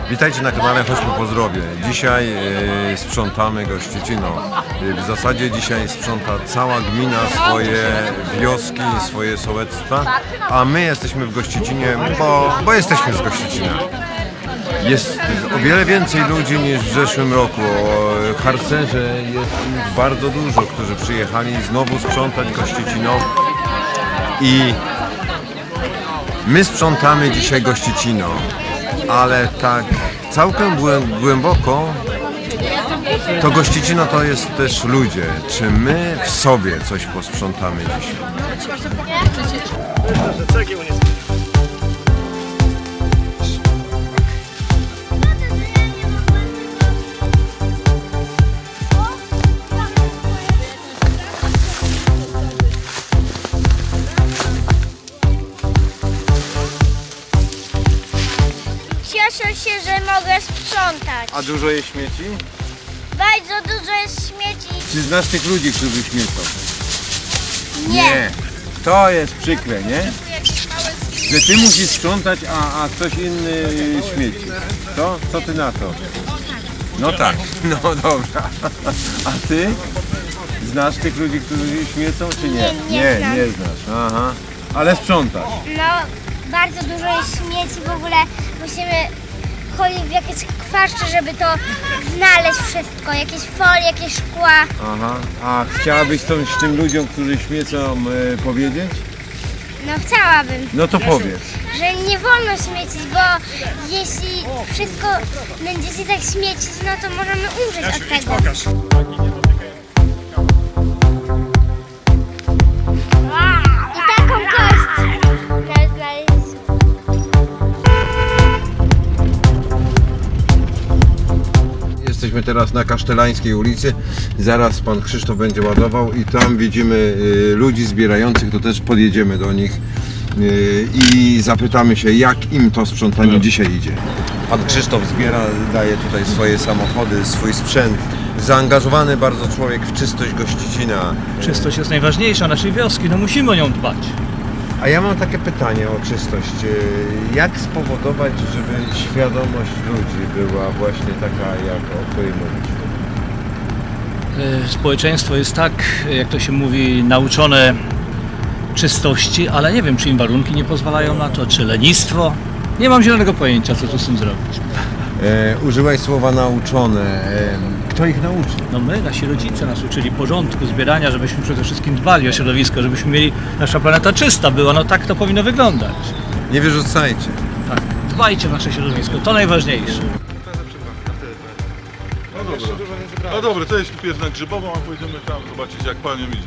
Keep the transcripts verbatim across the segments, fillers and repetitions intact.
Witajcie na kanale Chodźmy po zdrowie. Dzisiaj e, sprzątamy Gościcino. E, w zasadzie dzisiaj sprząta cała gmina swoje wioski, swoje sołectwa, a my jesteśmy w Gościcinie, bo, bo jesteśmy z Gościcina. Jest o wiele więcej ludzi niż w zeszłym roku. Harcerze jest już bardzo dużo, którzy przyjechali znowu sprzątać Gościcino. I my sprzątamy dzisiaj Gościcino, ale tak całkiem głęboko to Gościcino to jest też ludzie. Czy my w sobie coś posprzątamy dzisiaj? Cieszę się, że mogę sprzątać. A dużo jest śmieci? Bardzo dużo jest śmieci. Czy znasz tych ludzi, którzy śmiecą? Nie. Nie. To jest przykre, nie? Że ty musisz sprzątać, a, a ktoś inny śmieci. To? Co ty na to? No tak, no dobra. A ty? Znasz tych ludzi, którzy śmiecą, czy nie? Nie, nie nie, znam. nie znasz. Aha. Ale sprzątasz. No, bardzo dużo jest śmieci, w ogóle musimy chodzić w jakieś kwaszcze, żeby to znaleźć wszystko, jakieś folie, jakieś szkła. Aha. A chciałabyś coś tym ludziom, którzy śmiecą, e, powiedzieć? No chciałabym, No to powiedz. że nie wolno śmiecić, bo jeśli wszystko będzie się tak śmiecić, no to możemy umrzeć od tego. I taką kość teraz znaleźć. Jesteśmy teraz na Kasztelańskiej ulicy, zaraz pan Krzysztof będzie ładował i tam widzimy y, ludzi zbierających, to też podjedziemy do nich y, i zapytamy się, jak im to sprzątanie dzisiaj idzie. Pan Krzysztof zbiera, daje tutaj swoje samochody, swój sprzęt. Zaangażowany bardzo człowiek w czystość Gościcina. Czystość jest najważniejsza naszej wioski, no musimy o nią dbać. A ja mam takie pytanie o czystość. Jak spowodować, żeby świadomość ludzi była właśnie taka, jak o której mówiliśmy? Społeczeństwo jest tak, jak to się mówi, nauczone czystości, ale nie wiem, czy im warunki nie pozwalają na to, czy lenistwo. Nie mam zielonego pojęcia, co tu z tym zrobić. E, użyłeś słowa nauczone. E, kto ich nauczy? No my, nasi rodzice nas uczyli porządku, zbierania, żebyśmy przede wszystkim dbali o środowisko, żebyśmy mieli, nasza planeta czysta była, no tak to powinno wyglądać. Nie wyrzucajcie. Tak, dbajcie o nasze środowisko, to najważniejsze. No dobra, no dobra, to jest pierw na Grzybową, a pójdziemy tam zobaczyć, jak panią idzie.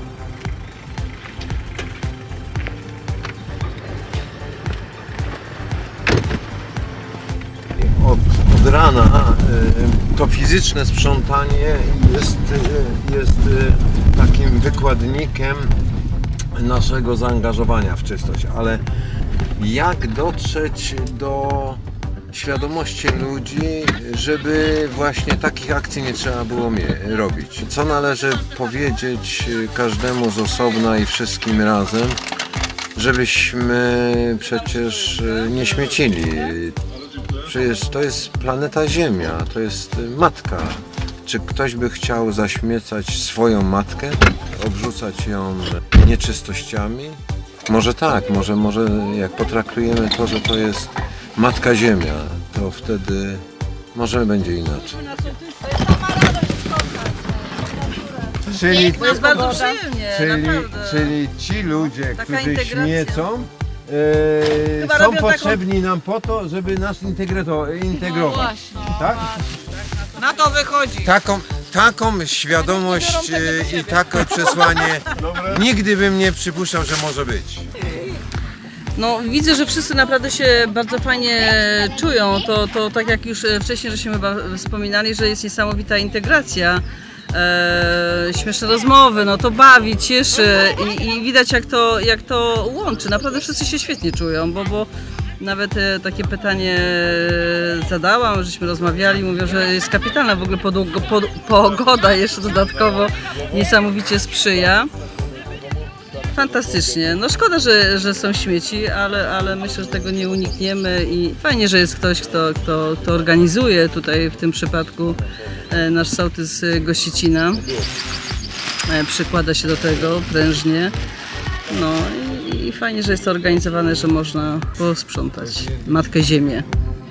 Od, od rana y, to fizyczne sprzątanie jest, y, jest y, takim wykładnikiem naszego zaangażowania w czystość, ale jak dotrzeć do świadomości ludzi, żeby właśnie takich akcji nie trzeba było robić? Co należy powiedzieć każdemu z osobna i wszystkim razem, żebyśmy przecież nie śmiecili? Przecież to jest planeta Ziemia, to jest matka. Czy ktoś by chciał zaśmiecać swoją matkę, obrzucać ją nieczystościami? Może tak, może, może jak potraktujemy to, że to jest Matka Ziemia, to wtedy może będzie inaczej. Czyli, To jest bardzo przyjemnie, czyli, naprawdę. czyli ci ludzie, Taka którzy integracja. śmiecą, e, Chyba są robią taką- potrzebni nam po to, żeby nas integreto- integrować. właśnie. Tak? Na to wychodzi. Taką, taką świadomość e, i takie przesłanie nigdy bym nie przypuszczał, że może być. No widzę, że wszyscy naprawdę się bardzo fajnie czują. To, to tak jak już wcześniej żeśmy chyba wspominali, że jest niesamowita integracja. E, śmieszne rozmowy, no to bawi, cieszy i, i widać jak to, jak to łączy. Naprawdę wszyscy się świetnie czują, bo, bo nawet e, takie pytanie zadałam, żeśmy rozmawiali, mówią, że jest kapitalna w ogóle podługo, pod, pogoda jeszcze dodatkowo niesamowicie sprzyja. fantastycznie. No szkoda, że, że są śmieci, ale, ale myślę, że tego nie unikniemy i fajnie, że jest ktoś, kto, kto, kto organizuje tutaj w tym przypadku nasz sołtys Gościecina. Przykłada się do tego prężnie. No i, i fajnie, że jest to organizowane, że można posprzątać Matkę Ziemię.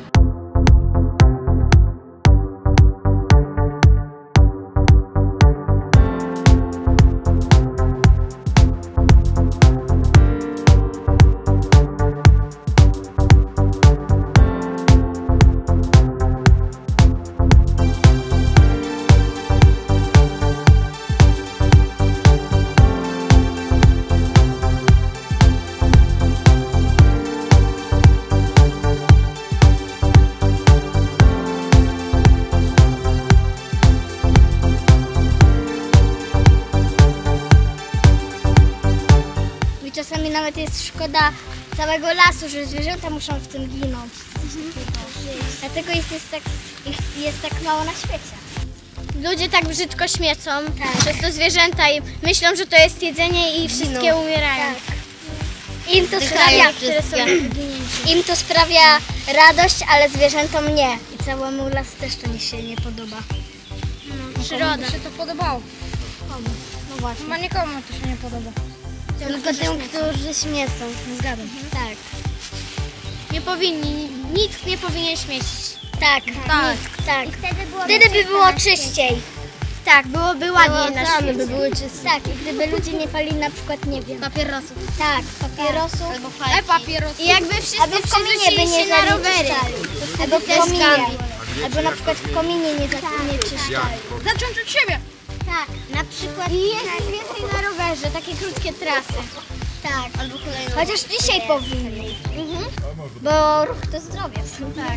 Czasami nawet jest szkoda całego lasu, że zwierzęta muszą w tym ginąć. Dlatego jest, jest, tak, jest tak mało na świecie. Ludzie tak brzydko śmiecą, tak. Przez to zwierzęta i myślą, że to jest jedzenie i wszystkie no. umierają. Tak. Im to sprawia, które są im to sprawia radość, ale zwierzętom nie. I całemu lasu też to nie się nie podoba. No, przyroda. Komu by się to podobało? Komu? No właśnie. Chyba nikomu to się nie podoba. Tylko tym, którzy śmiecą. Zgadzam. Tak. Nie powinni, nikt nie powinien śmiecić. Tak, tak. Nikt, tak. I wtedy, było wtedy by było czyściej. Tak, byłoby ładniej na świecie. by były czyste. Tak, i gdyby ludzie nie palili na przykład, nie wiem. Papierosów. Tak, papierosów. Albo fajki. papierosów. I jakby wszyscy Albo w kominie by nie się na rowery. Albo w kominie. Albo na przykład w kominie nie zaczyszczali. Zacząć od siebie. Tak, na przykład. I jeździć więcej na rowerze, takie krótkie trasy. Tak. Albo kolejne. Chociaż dzisiaj powinni. Mhm. Bo ruch to zdrowie. Tak.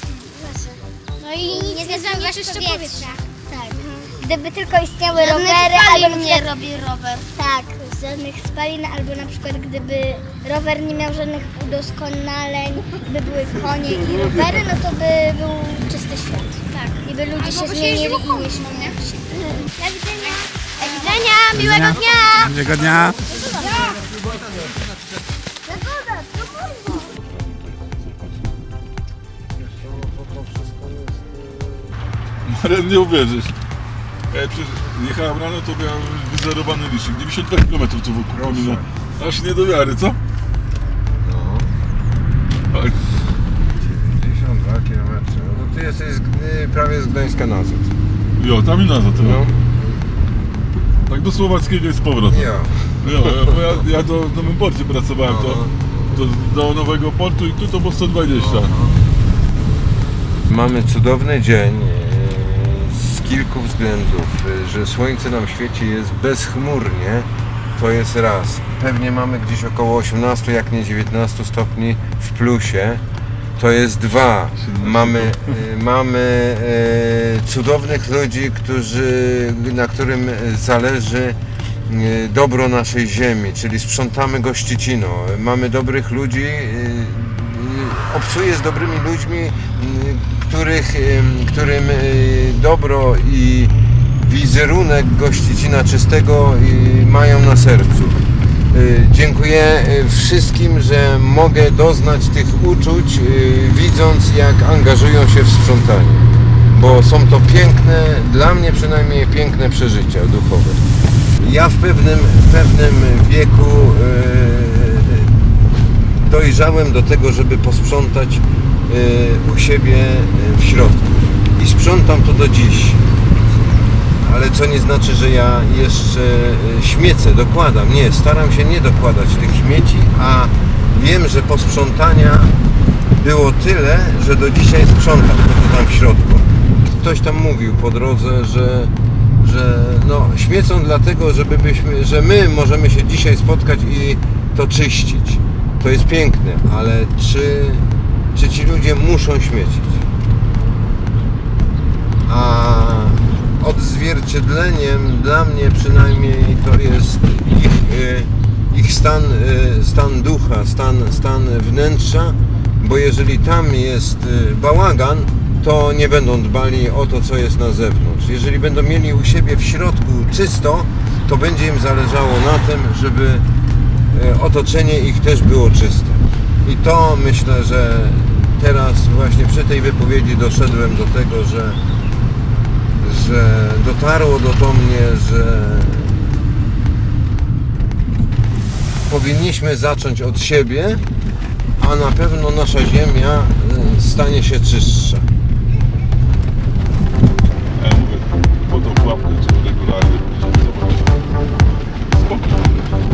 No i nie zwierzęta czyszczą powietrza. powietrza. Tak. Gdyby tylko istniały rowery, albo albo nie robi rower. tak, żadnych spalin, albo na przykład gdyby rower nie miał żadnych udoskonaleń, by były konie i rowery, no to by był czysty świat. Tak. I by ludzie się zmienili i nie śmiali. Do widzenia. Do widzenia, miłego dnia! Miłego dnia! Ale nie uwierzysz. Ja przecież jechałem rano, to miałem wyzerowany licznik. dziewięćdziesiąt dwa kilometry tu wokół komina. Aż nie do wiary, co? No. Tak. dziewięćdziesiąt dwa kilometry. No to ty jesteś z, y, prawie z Gdańska nazad. Jo, tam i nazad. No. Tak do Słowackiego jest powrót. Jo. Jo, bo ja, ja do, w Nowym Porcie pracowałem, to, to do Nowego Portu i tu to było sto dwadzieścia. Mamy cudowny dzień z kilku względów, że słońce nam świeci, jest bezchmurnie, to jest raz. Pewnie mamy gdzieś około osiemnaście, jak nie dziewiętnaście stopni w plusie, to jest dwa. Mamy, mamy cudownych ludzi, którzy, na którym zależy dobro naszej ziemi, czyli sprzątamy Gościecino. Mamy dobrych ludzi, obcuję z dobrymi ludźmi, których, którym dobro i wizerunek Gościecina czystego mają na sercu. Dziękuję wszystkim, że mogę doznać tych uczuć, widząc, jak angażują się w sprzątanie, bo są to piękne, dla mnie przynajmniej piękne przeżycia duchowe. Ja w pewnym, w pewnym wieku dojrzałem do tego, żeby posprzątać u siebie w środku i sprzątam to do dziś, ale co nie znaczy, że ja jeszcze śmiecę, dokładam, nie, staram się nie dokładać tych śmieci, a wiem, że posprzątania było tyle, że do dzisiaj sprzątam to tam w środku. Ktoś tam mówił po drodze, że, że no, śmiecą dlatego, żeby byśmy, że my możemy się dzisiaj spotkać i to czyścić. To jest piękne, ale czy, czy ci ludzie muszą śmiecić? A odzwierciedleniem dla mnie przynajmniej to jest ich, ich stan, stan ducha, stan, stan wnętrza, bo jeżeli tam jest bałagan, to nie będą dbali o to, co jest na zewnątrz. Jeżeli będą mieli u siebie w środku czysto, to będzie im zależało na tym, żeby e, otoczenie ich też było czyste. I to myślę, że teraz właśnie przy tej wypowiedzi doszedłem do tego, że, że dotarło do to mnie, że powinniśmy zacząć od siebie, a na pewno nasza ziemia stanie się czystsza. Ja mówię, po tą pułapkę trzeba regularnie zobaczyć. Spokojnie.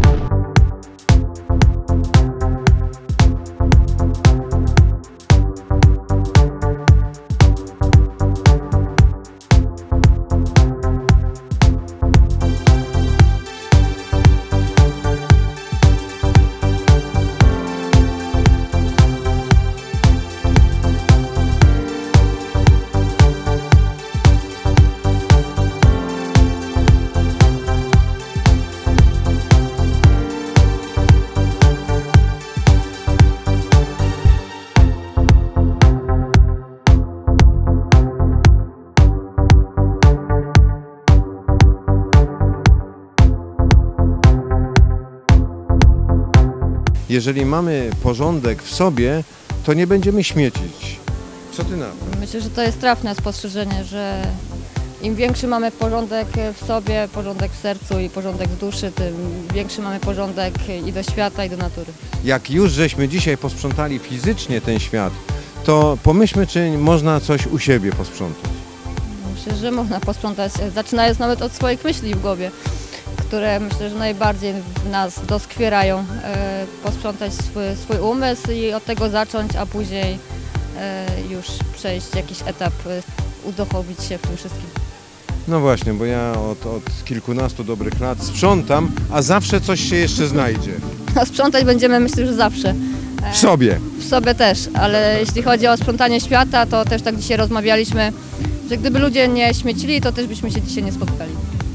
Jeżeli mamy porządek w sobie, to nie będziemy śmiecić. Co ty na to? Myślę, że to jest trafne spostrzeżenie, że im większy mamy porządek w sobie, porządek w sercu i porządek w duszy, tym większy mamy porządek i do świata, i do natury. Jak już żeśmy dzisiaj posprzątali fizycznie ten świat, to pomyślmy, czy można coś u siebie posprzątać. Myślę, że można posprzątać, zaczynając nawet od swoich myśli w głowie, które myślę, że najbardziej w nas doskwierają. E, posprzątać swój, swój umysł i od tego zacząć, a później e, już przejść jakiś etap, e, uduchowić się w tym wszystkim. No właśnie, bo ja od, od kilkunastu dobrych lat sprzątam, a zawsze coś się jeszcze znajdzie. A sprzątać będziemy, myślę, że zawsze. W sobie. W sobie też, ale jeśli chodzi o sprzątanie świata, to też tak dzisiaj rozmawialiśmy, że gdyby ludzie nie śmiecili, to też byśmy się dzisiaj nie spotkali.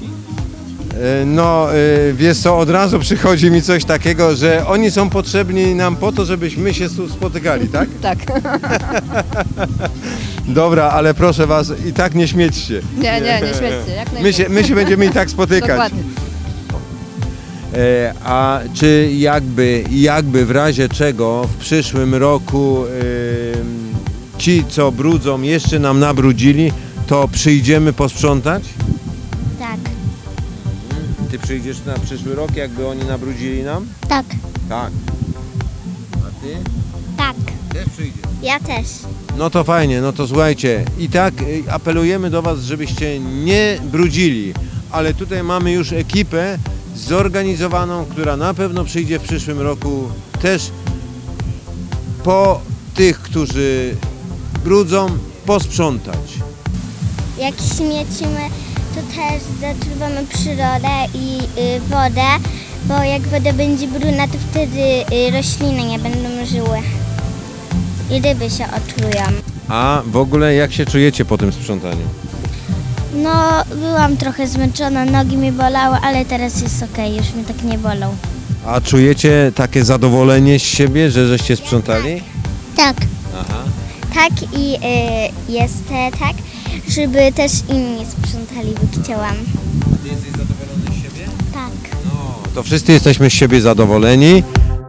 No, wiesz co, od razu przychodzi mi coś takiego, że oni są potrzebni nam po to, żebyśmy się tu spotykali, tak? Tak. Dobra, ale proszę was, i tak nie śmiećcie. Nie, nie, nie śmiećcie, jak najmniej. My się, my się będziemy i tak spotykać. Dokładnie. E, a czy jakby, jakby w razie czego w przyszłym roku e, ci, co brudzą, jeszcze nam nabrudzili, to przyjdziemy posprzątać? Tak. Ty przyjdziesz na przyszły rok, jakby oni nabrudzili nam? Tak. Tak. A ty? Tak. Też przyjdziesz. Ja też. No to fajnie, no to słuchajcie, i tak y, apelujemy do was, żebyście nie brudzili, ale tutaj mamy już ekipę zorganizowaną, która na pewno przyjdzie w przyszłym roku też po tych, którzy brudzą, posprzątać. Jak śmiecimy, to też zatruwamy przyrodę i y, wodę, bo jak woda będzie brudna, to wtedy y, rośliny nie będą żyły i ryby się otrują. A w ogóle jak się czujecie po tym sprzątaniu? No, byłam trochę zmęczona, nogi mi bolały, ale teraz jest okej, już mnie tak nie bolą. A czujecie takie zadowolenie z siebie, że żeście sprzątali? Tak. Aha. Tak i y, jest e, tak, żeby też inni sprzątali, bo chciałam. Ty jesteś zadowolony z siebie? Tak. No, to wszyscy jesteśmy z siebie zadowoleni.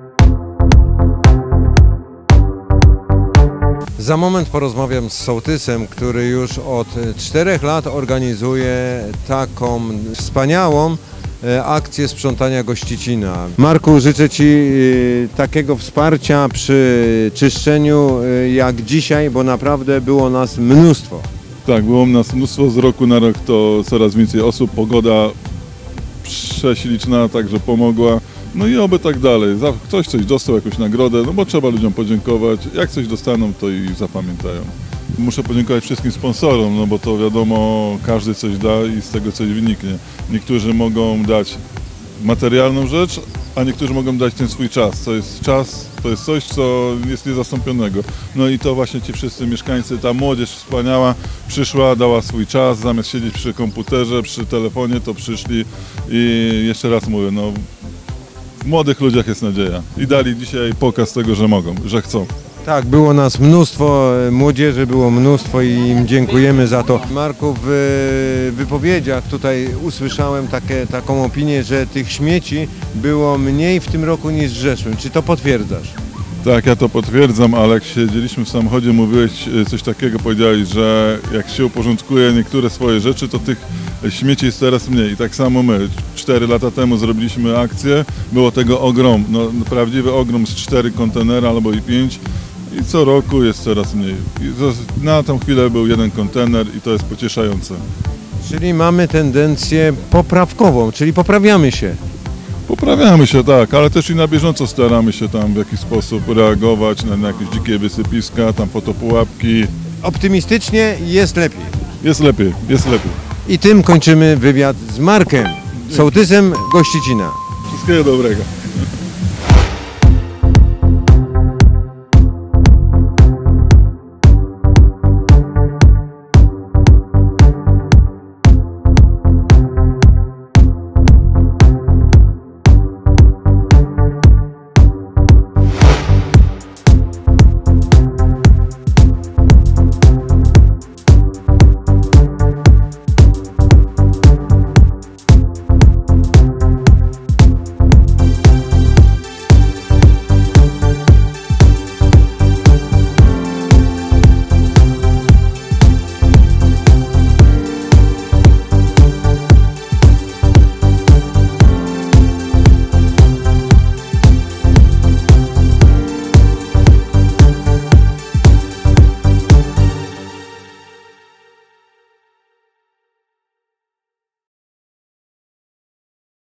Za moment porozmawiam z sołtysem, który już od czterech lat organizuje taką wspaniałą akcję sprzątania Gościcina. Marku, życzę Ci takiego wsparcia przy czyszczeniu jak dzisiaj, bo naprawdę było nas mnóstwo. Tak, było nas mnóstwo, z roku na rok to coraz więcej osób, pogoda prześliczna, także pomogła. No i oby tak dalej. Ktoś coś dostał, jakąś nagrodę, no bo trzeba ludziom podziękować. Jak coś dostaną, to i zapamiętają. Muszę podziękować wszystkim sponsorom, no bo to wiadomo, każdy coś da i z tego coś wyniknie. Niektórzy mogą dać materialną rzecz, a niektórzy mogą dać ten swój czas. To jest czas, to jest coś, co jest niezastąpionego. No i to właśnie ci wszyscy mieszkańcy, ta młodzież wspaniała przyszła, dała swój czas, zamiast siedzieć przy komputerze, przy telefonie, to przyszli i jeszcze raz mówię, no w młodych ludziach jest nadzieja i dali dzisiaj pokaz tego, że mogą, że chcą. Tak, było nas mnóstwo, młodzieży było mnóstwo i im dziękujemy za to. Marku, w wypowiedziach tutaj usłyszałem takie, taką opinię, że tych śmieci było mniej w tym roku niż w zeszłym. Czy to potwierdzasz? Tak, ja to potwierdzam, ale jak siedzieliśmy w samochodzie, mówiłeś coś takiego, powiedziałeś, że jak się uporządkuje niektóre swoje rzeczy, to tych śmieci jest coraz mniej. I tak samo my. Cztery lata temu zrobiliśmy akcję, było tego ogrom, no, prawdziwy ogrom z cztery kontenera albo i pięć. I co roku jest coraz mniej. I to, na tą chwilę był jeden kontener i to jest pocieszające. Czyli mamy tendencję poprawkową, czyli poprawiamy się. Poprawiamy się, tak, ale też i na bieżąco staramy się tam w jakiś sposób reagować na, na jakieś dzikie wysypiska, tam fotopułapki. Optymistycznie jest lepiej. Jest lepiej, jest lepiej. I tym kończymy wywiad z Markiem, sołtysem Gościecina. Wszystkiego dobrego.